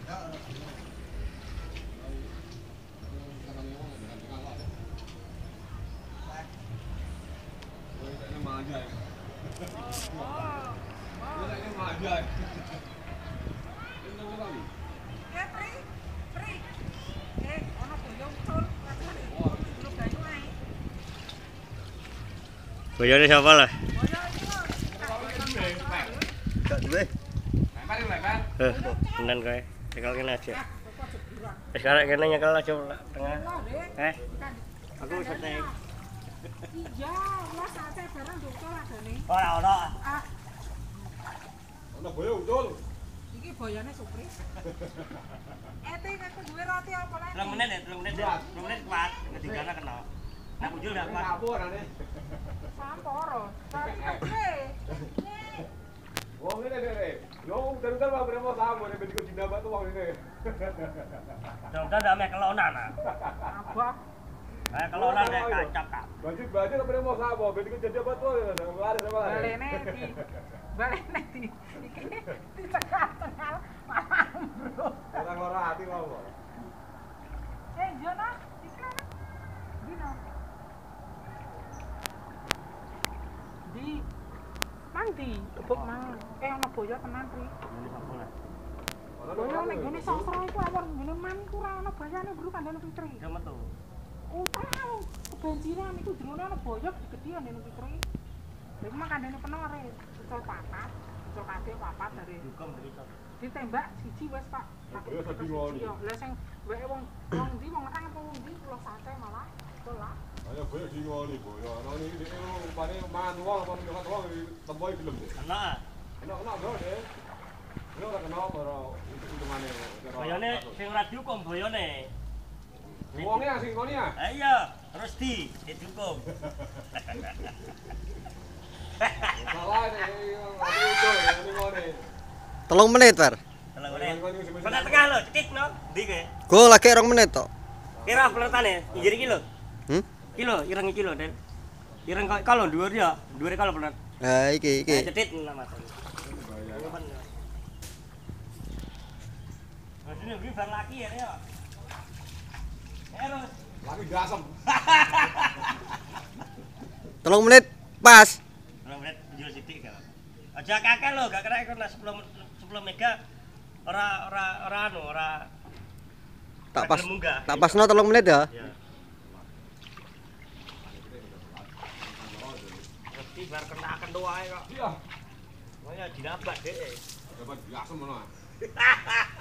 Boyone siapa lah? Gak duwe. Tenan kowe. Cekel kene aja. Wis karek kene nyekel aja tengah. Aku wis santai. Iya, wis santai bareng dokter adane. Ora ono. Ono boyo utul. Iki boyone Supri. Ete aku duwe roti apa lagi? 3 menit ya, 3 menit. 2 menit kuat, ketigana kena. Nek ujul gak kuat. Ngapur ane. Samporo. Tapi Wong ngene Rek. Yo udan-udan wae bremo sama nek bediko dindapat wong ngene. Udah ame kelonan ah. abah Kelonan nek kacap kak. Baju bremo sama bediko dindapat wae lari sama lari. balene di iki di tengah-tengah malam bro. Orang lara hati wae. Jono, iki Dino. Di mang di buk mang ono boyo tenan kuwi. Boyo nek gone sastra iku awor ngene man iku ora ono bayane bro kandhane Fitri. Ya metu. Utang kebanjiran iku jerone ono boyo gedhe kandhane Fitri. Lha iku mah kandhane penore, ucul papat, ucul kabeh papat dari Hukum begitu. ditembak siji wis Pak. Boyo dadi ngono. Lah sing weke wong ndi wong nang apa ndi kula sate malah. Betul lah. Ayo boyo di ngoni boyo. Ono iki dhek rupane mangan wong apa nyokan wong temboy film deh. Enak. Enak bro deh. Yo ora kena ora hitungane. Boyone sing ora dihukum boyone. Wonge sing ngoni ya. Iya, terus dihukum. Salah nek itu ngoni. 3 menit, Par. Tengah tengah lo, cekik no. Ndi kowe? Go lagi 2 menit tok. Kira peletane, pinggir iki lho. Hmm? Ireng iki lho, Den. Ireng kalau dhuwur ya, dhuwure kalau pelet. Ha iki. Cetit nama. Mas ini beli bar lagi ya, ya. Terus Lagi gasem. 3 menit pas. 2 menit jual sithik kan. Aja kakek lho, gak kena ikut 10 mega ora Tak pas. munggah. Tak pasno 3 menit ya. Ya. Mesti bar kena akan doae kok. Iya. Makanya dinabak deh. Dapat gasem ngono.